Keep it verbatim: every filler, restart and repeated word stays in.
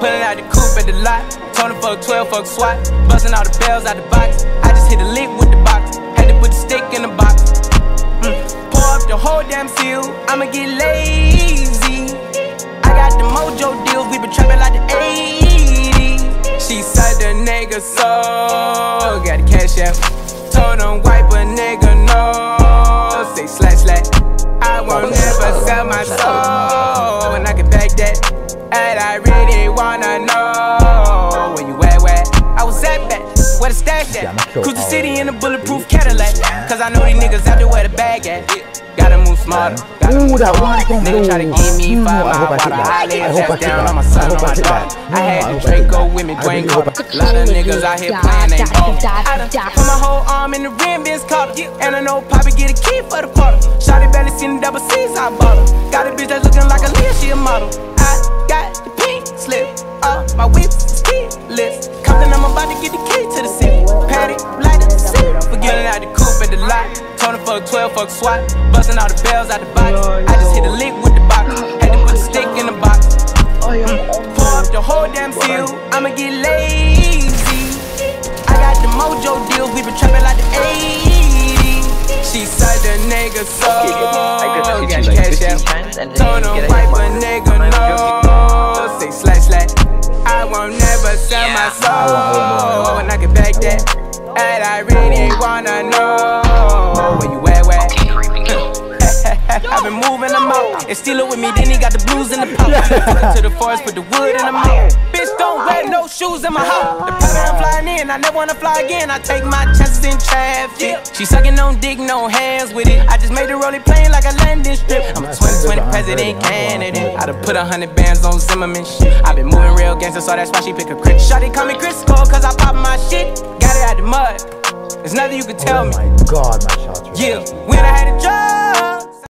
Pulling out the coupe at the lot. Told him fuck twelve, fuck SWAT. Busting all the bells out the box. I just hit a lick with the box. Had to put the stick in the box. Mm. Pour up the whole damn seal. I'ma get lazy. I got the mojo deals. We been trapping like the eighties. She said the nigga so. Got the cash out. Told him wipe a nigga no. Say slash slash. I won't never sell my soul. And I can back that. And I really wanna know where you at, where I was at back, where the stash at. Cruise the city in a bulletproof Cadillac. Cause I know these niggas out there where the bag at. Gotta move smarter. Ooh, that one. Nigga try to give me five mile water. I lay his down on my son, on my daughter. I had the Draco with me, Dwayne Carter. Lot of niggas out here playing, ain't ball. I done put my whole arm in the rim, Vince Carter. And I know Poppy get a key for the quarter. Shawty barely seen the double C's, I bought her. Got a bitch that's looking like a Leah, she a model. I got the pink slip, uh, my whips is keyless. Compton, I'm about to get the key to the city. Patty, light up the city. Forgetting out the coupe at the lot. Told him fuck twelve, fuck SWAT. Busting all the bells out the box. I just hit a lick with the box. Had to put the stick in the box. Mm. Pour up the whole damn seal. I'ma get lazy. I got the mojo deals. We been trapping like the eighties. She said the nigga so. Got the cash out. Told him wipe a nigga no. Say slash slash. I won't never sell my soul. And I can back that. And I really wanna know where you at, where I've been moving them out. And steal it with me, then he got the blues in the pouch. To the forest, put the wood in the mouth. Bitch, don't wear no shoes in my house. The pattern I'm flying in, I never wanna fly again. I take my chances in traffic. She sucking on dick, no hands with it. I just made the rolling plane like a landing strip. I'm a twenty twenty president candidate. I done put a hundred bands on Zimmerman shit. I been moving real gangster, so that's why she pick a crit. Shawty call me Chris Cole, cause I pop my shit. Got it out the mud. There's nothing you can tell me. Oh my God, my shot. Yeah, when I had a job.